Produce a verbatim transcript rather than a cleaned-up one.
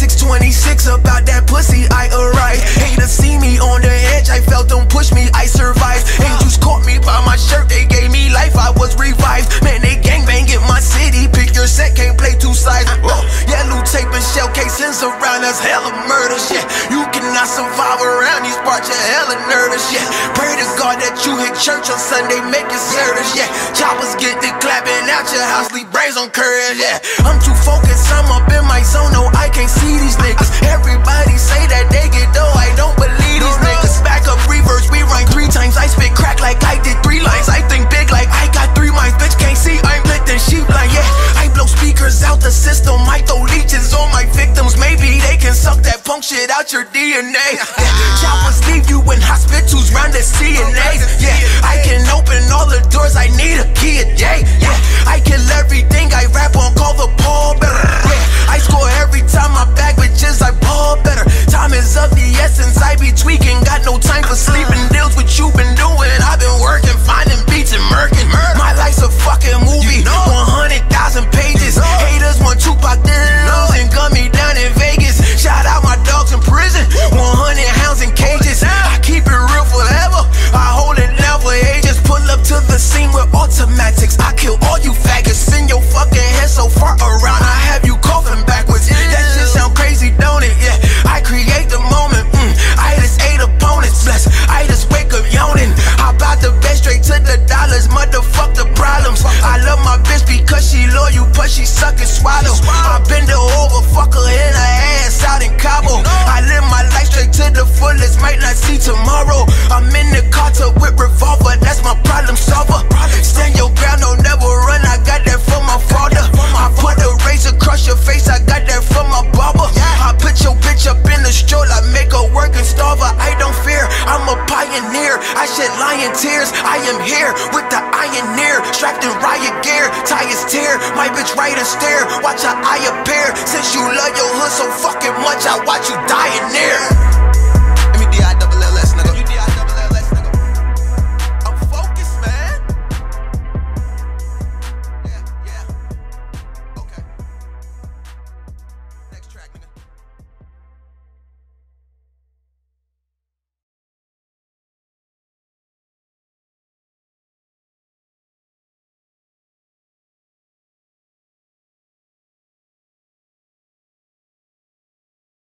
six twenty-six, about that pussy I arrived. Haters see me on the edge, I felt them push me, I survived. Angels caught me by my shirt, they gave me life, I was revived. Man, they gangbang in my city, pick your set, can't play two sides. Whoa, yellow tape and shell casings around us, hella murders, yeah. You cannot survive around these parts, you're hella nervous, yeah. Pray to God that you hit church on Sunday, make it service, yeah. Choppers get the clapping out your house, leave brains on courage, yeah. I'm too focused, I'm up in my zone, no, I can't see these niggas. Everybody say that they get dough, I don't believe these niggas. Back up reverse, we rhyme three times, I spit crack like I did three lines. I think big like I got three minds, bitch can't see, I'm lit than sheep line, yeah. I blow speakers out the system, I throw leeches on my victims. Maybe they can suck that punk shit out your D N A, yeah. Choppers leave you in hospitals round the C N A, yeah. I can open all the doors, I need a key a day, yeah. I kill everything I rap on, call the Paul better, yeah. I score every time I bag bitches, I ball better. Time is of the essence, I be tweaking, got no time for sleeping. Deals what you been doing, I've been working, finding beats and murking. My life's a fucking movie, one hundred thousand pages. Haters want Tupac, then lose and gun me down in Vegas. Shout out my dogs in prison, one hundred hounds in cages. I keep it real forever, I hold it down for ages. Pull up to the scene with automatics, I kill all you faggots. Spin your fucking head so far around, I have you coughing backwards. That shit sound crazy, don't it? Yeah, I create the moment, mm. I just ate opponents, bless, I just wake up yawning. I bout the best straight to the dollars, motherfuck the problems. I love my bitch because she loyal, but she suck and swallow. I bend her over, fuck her in her ass out in Cabo. I live my life straight to the fullest, might not see tomorrow. I'm in the Carter with revolver, that's my problem solver. Stand your ground, don't never run, I got that from my father. I put a razor across your face, I got that from my barber. I put your bitch up in the stroll, I make her work and starve her. I don't fear, I'm a pioneer, I shed lion tears. I am here with the Ioneer, strapped in riot gear, tires tear, my bitch right and stare, watch her eye appear. Since you love your hood so fucking much, I watch you die in there.